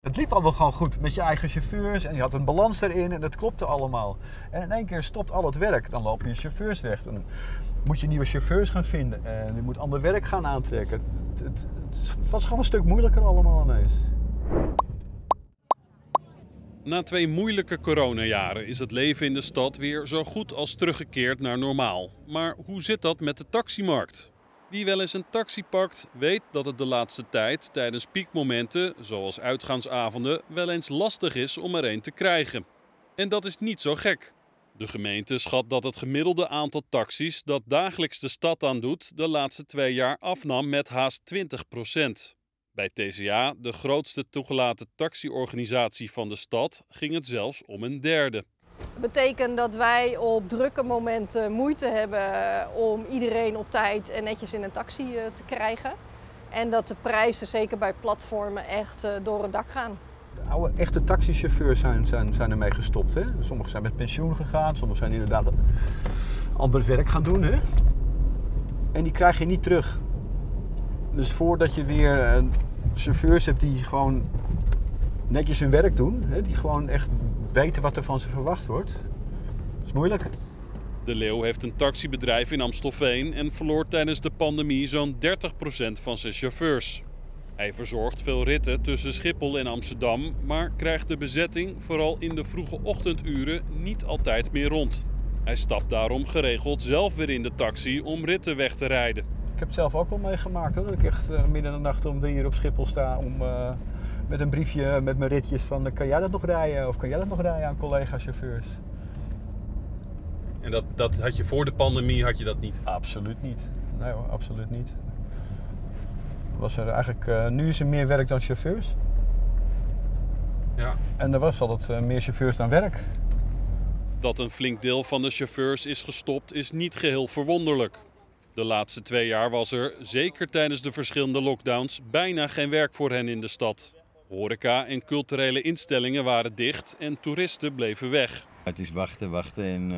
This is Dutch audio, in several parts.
Het liep allemaal gewoon goed met je eigen chauffeurs en je had een balans erin en dat klopte allemaal. En in één keer stopt al het werk, dan lopen je chauffeurs weg. Dan moet je nieuwe chauffeurs gaan vinden en je moet ander werk gaan aantrekken. Het was gewoon een stuk moeilijker allemaal ineens. Na 2 moeilijke coronajaren is het leven in de stad weer zo goed als teruggekeerd naar normaal. Maar hoe zit dat met de taximarkt? Wie wel eens een taxi pakt, weet dat het de laatste tijd tijdens piekmomenten, zoals uitgaansavonden, wel eens lastig is om er een te krijgen. En dat is niet zo gek. De gemeente schat dat het gemiddelde aantal taxis dat dagelijks de stad aandoet de laatste 2 jaar afnam met haast 20%. Bij TCA, de grootste toegelaten taxiorganisatie van de stad, ging het zelfs om een derde. Dat betekent dat wij op drukke momenten moeite hebben om iedereen op tijd en netjes in een taxi te krijgen. En dat de prijzen, zeker bij platformen, echt door het dak gaan. De oude echte taxichauffeurs zijn ermee gestopt. Hè? Sommigen zijn met pensioen gegaan, sommigen zijn inderdaad ander werk gaan doen. Hè? En die krijg je niet terug. Dus voordat je weer chauffeurs hebt die gewoon netjes hun werk doen, hè? Die gewoon echt weten wat er van ze verwacht wordt, dat is moeilijk. De Leeuw heeft een taxibedrijf in Amstelveen en verloor tijdens de pandemie zo'n 30% van zijn chauffeurs. Hij verzorgt veel ritten tussen Schiphol en Amsterdam, maar krijgt de bezetting vooral in de vroege ochtenduren niet altijd meer rond. Hij stapt daarom geregeld zelf weer in de taxi om ritten weg te rijden. Ik heb het zelf ook wel meegemaakt hoor, dat ik echt midden in de nacht om 3 uur op Schiphol sta om met een briefje met mijn ritjes van kan jij dat nog rijden of kan jij dat nog rijden aan collega-chauffeurs. En dat had je voor de pandemie had je dat niet? Absoluut niet. Nee hoor, absoluut niet. Was er eigenlijk, nu is er meer werk dan chauffeurs. Ja. En er was altijd meer chauffeurs dan werk. Dat een flink deel van de chauffeurs is gestopt is niet geheel verwonderlijk. De laatste 2 jaar was er, zeker tijdens de verschillende lockdowns, bijna geen werk voor hen in de stad. Horeca en culturele instellingen waren dicht en toeristen bleven weg. Het is wachten en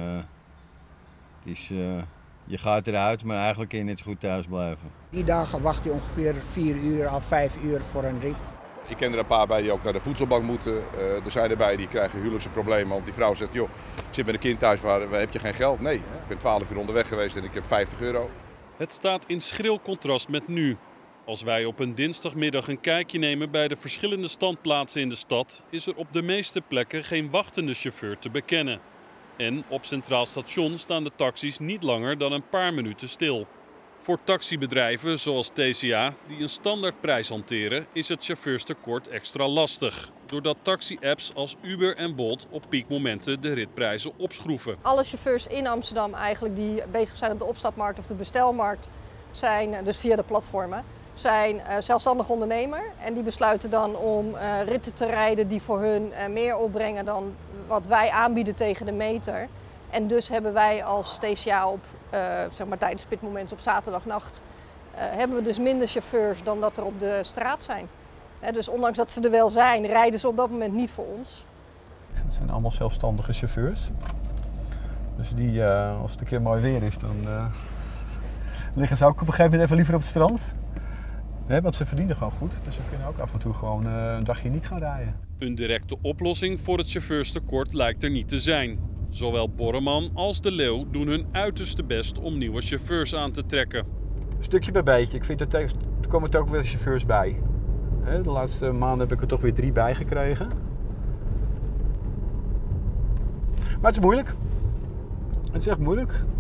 je gaat eruit, maar eigenlijk kun je net zo goed thuis blijven. Die dagen wacht je ongeveer 4 uur à 5 uur voor een rit. Ik ken er een paar bij die ook naar de voedselbank moeten. Er zijn erbij die krijgen huwelijkse problemen, want die vrouw zegt, joh, ik zit met een kind thuis, waar heb je geen geld? Nee, ik ben 12 uur onderweg geweest en ik heb €50. Het staat in schril contrast met nu. Als wij op een dinsdagmiddag een kijkje nemen bij de verschillende standplaatsen in de stad, is er op de meeste plekken geen wachtende chauffeur te bekennen. En op Centraal Station staan de taxis niet langer dan een paar minuten stil. Voor taxibedrijven zoals TCA, die een standaardprijs hanteren, is het chauffeurstekort extra lastig. Doordat taxi-apps als Uber en Bolt op piekmomenten de ritprijzen opschroeven. Alle chauffeurs in Amsterdam eigenlijk die bezig zijn op de opstapmarkt of de bestelmarkt, zijn dus via de platformen, zijn zelfstandig ondernemer. En die besluiten dan om ritten te rijden die voor hun meer opbrengen dan wat wij aanbieden tegen de meter. En dus hebben wij als TCA op, zeg maar tijdens pitmomenten op zaterdagnacht, hebben we dus minder chauffeurs dan dat er op de straat zijn. Dus ondanks dat ze er wel zijn, rijden ze op dat moment niet voor ons. Het zijn allemaal zelfstandige chauffeurs. Dus die, als het een keer mooi weer is, dan liggen ze ook op een gegeven moment even liever op het strand. Want ze verdienen gewoon goed, dus ze kunnen ook af en toe gewoon een dagje niet gaan rijden. Een directe oplossing voor het chauffeurstekort lijkt er niet te zijn. Zowel Borreman als De Leeuw doen hun uiterste best om nieuwe chauffeurs aan te trekken. Stukje bij beetje. Ik vind er komen er ook weer chauffeurs bij. De laatste maanden heb ik er toch weer 3 bij gekregen. Maar het is moeilijk. Het is echt moeilijk.